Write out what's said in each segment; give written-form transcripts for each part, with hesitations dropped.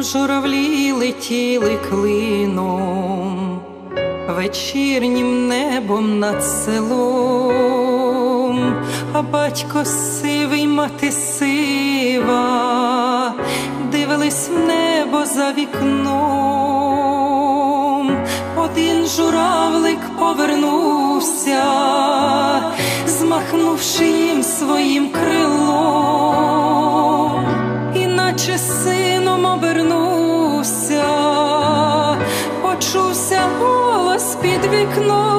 журавлі летіли клином вечірнім небом над селом, а батько сивий, мати сива дивились в небо за вікном. Один журавлик повернувся, змахнувши їм своїм крилом, іначе сином обернувся, почувся голос під вікном.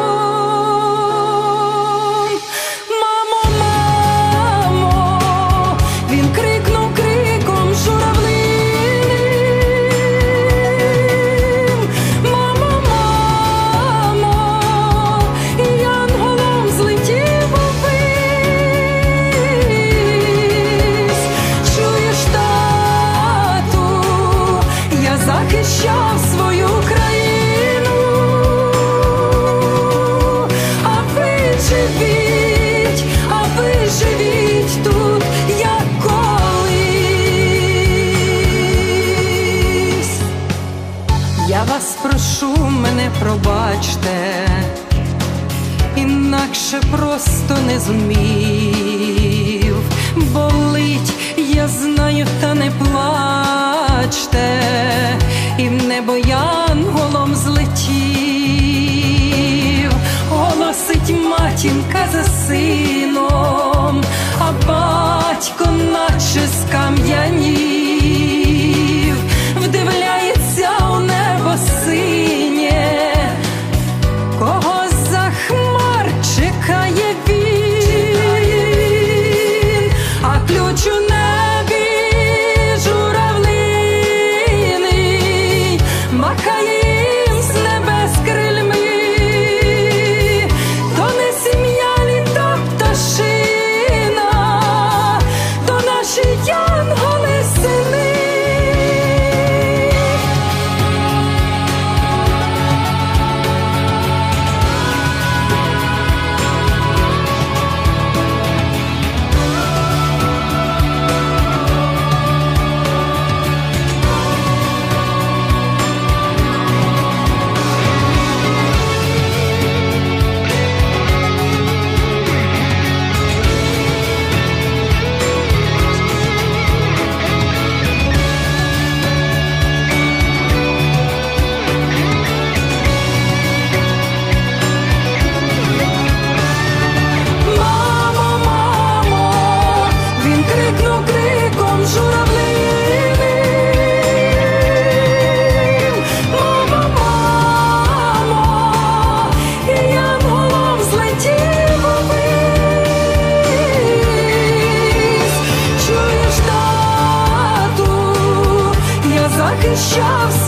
Мамо, мамо, він крикнув криком журавлиним. Мамо, мамо, і янголом злетів увись. Чуєш, тату, я захищав свою країну, а ви живіть тут, як колись. Я вас прошу, мене пробачте, інакше просто не зумів. Болить, я знаю, та не плачте, і в небо янголом злетів. Голосить матінка за сином, а батько наче скам'янів, вдивляється у небо синє, кого за хмар чекає він, а ключ у небі журавлиний махає їм з небес крильми. То не сім'я, ні то пташина, то наші янголи сини. Захищав